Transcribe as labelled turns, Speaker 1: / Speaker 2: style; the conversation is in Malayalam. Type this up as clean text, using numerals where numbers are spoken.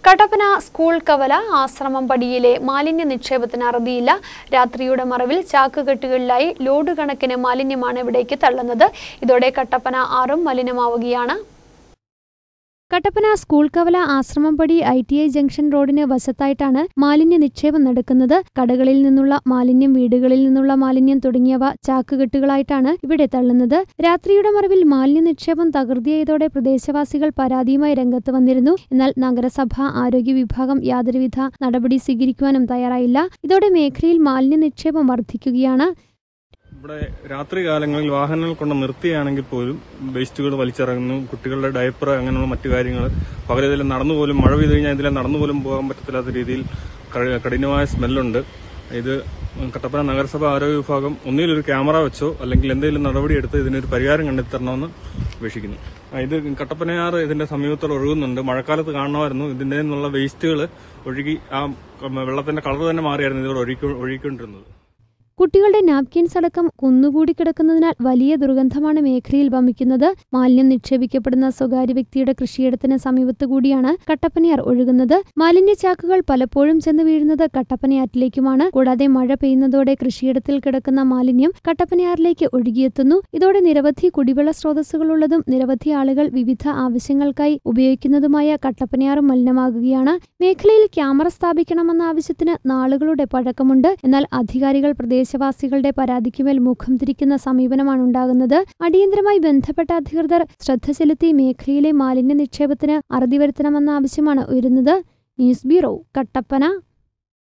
Speaker 1: കട്ടപ്പന സ്കൂൾ കവല ആശ്രമംപടിയിലെ മാലിന്യ നിക്ഷേപത്തിന് അറുതിയില്ല. രാത്രിയുടെ മറവിൽ ചാക്കുകെട്ടുകളിലായി ലോഡ് കണക്കിന് മാലിന്യമാണ് ഇവിടേക്ക് തള്ളുന്നത്. ഇതോടെ കട്ടപ്പന ആറും മലിനമാവുകയാണ്. കട്ടപ്പന സ്കൂൾ കവല ആശ്രമംപടി ITI ജംഗ്ഷൻ റോഡിന് വശത്തായിട്ടാണ് മാലിന്യ നിക്ഷേപം നടക്കുന്നത്. കടകളിൽ നിന്നുള്ള മാലിന്യം, വീടുകളിൽ നിന്നുള്ള മാലിന്യം തുടങ്ങിയവ ചാക്കുകെട്ടുകളായിട്ടാണ് ഇവിടെ തള്ളുന്നത്. രാത്രിയുടെ മറവിൽ മാലിന്യ നിക്ഷേപം തകൃതിയായതോടെ പ്രദേശവാസികൾ പരാതിയുമായി രംഗത്ത് വന്നിരുന്നു. എന്നാൽ നഗരസഭ ആരോഗ്യ വിഭാഗം യാതൊരുവിധ നടപടി സ്വീകരിക്കുവാനും തയ്യാറായില്ല. ഇതോടെ മേഖലയിൽ മാലിന്യ നിക്ഷേപം വർദ്ധിക്കുകയാണ്.
Speaker 2: ഇവിടെ രാത്രി കാലങ്ങളിൽ വാഹനങ്ങൾ കൊണ്ട് നിർത്തിയാണെങ്കിൽ പോലും വേസ്റ്റുകൾ വലിച്ചിറങ്ങുന്നു. കുട്ടികളുടെ ഡയപ്പർ അങ്ങനെയുള്ള മറ്റു കാര്യങ്ങൾ പകരം നടന്നുപോലും മഴ പെയ്തു കഴിഞ്ഞാൽ ഇതിലെ നടന്നുപോലും പോകാൻ പറ്റത്തില്ലാത്ത രീതിയിൽ കഠിനമായ സ്മെല്ലുണ്ട്. ഇത് കട്ടപ്പന നഗരസഭ ആരോഗ്യ വിഭാഗം ഒന്നിലൊരു ക്യാമറ വെച്ചോ അല്ലെങ്കിൽ എന്തെങ്കിലും നടപടിയെടുത്ത് ഇതിനൊരു പരിഹാരം കണ്ടെത്തരണമെന്ന് അപേക്ഷിക്കുന്നു. ഇത് കട്ടപ്പനയാറ് ഇതിന്റെ സമീപത്തോടെ ഒഴുകുന്നുണ്ട്. മഴക്കാലത്ത് കാണണമായിരുന്നു. ഇതിന്റെ നിന്നുള്ള വേസ്റ്റുകൾ ഒഴുകി ആ വെള്ളത്തിന്റെ കളർ തന്നെ മാറിയായിരുന്നു ഇതിലൂടെ ഒഴുകിക്കൊണ്ടിരുന്നത്.
Speaker 1: കുട്ടികളുടെ നാപ്കിൻസ് അടക്കം കുന്നുകൂടി കിടക്കുന്നതിനാൽ വലിയ ദുർഗന്ധമാണ് മേഖലയിൽ വമിക്കുന്നത്. മാലിന്യം നിക്ഷേപിക്കപ്പെടുന്ന സ്വകാര്യ വ്യക്തിയുടെ കൃഷിയിടത്തിന് സമീപത്തു കൂടിയാണ് കട്ടപ്പനയാർ ഒഴുകുന്നത്. മാലിന്യ ചാക്കുകൾ പലപ്പോഴും ചെന്ന് വീഴുന്നത് കട്ടപ്പനയാറ്റിലേക്കുമാണ്. കൂടാതെ മഴ പെയ്യുന്നതോടെ കൃഷിയിടത്തിൽ കിടക്കുന്ന മാലിന്യം കട്ടപ്പനയാറിലേക്ക് ഒഴുകിയെത്തുന്നു. ഇതോടെ നിരവധി കുടിവെള്ള സ്രോതസ്സുകളുള്ളതും നിരവധി ആളുകൾ വിവിധ ആവശ്യങ്ങൾക്കായി ഉപയോഗിക്കുന്നതുമായ കട്ടപ്പനയാറും മലിനമാകുകയാണ്. മേഖലയിൽ ക്യാമറ സ്ഥാപിക്കണമെന്ന ആവശ്യത്തിന് നാളുകളുടെ പഴക്കമുണ്ട്. എന്നാൽ അധികാരികൾ പ്രദേശവാസികളുടെ പരാതിക്കുമേൽ മുഖം തിരിക്കുന്ന സമീപനമാണ് ഉണ്ടാകുന്നത്. അടിയന്തരമായി ബന്ധപ്പെട്ട അധികൃതർ ശ്രദ്ധ ചെലുത്തി മേഖലയിലെ മാലിന്യ നിക്ഷേപത്തിന് അറുതി വരുത്തണമെന്ന ആവശ്യമാണ് ഉയരുന്നത്. News bureau, Kattappana.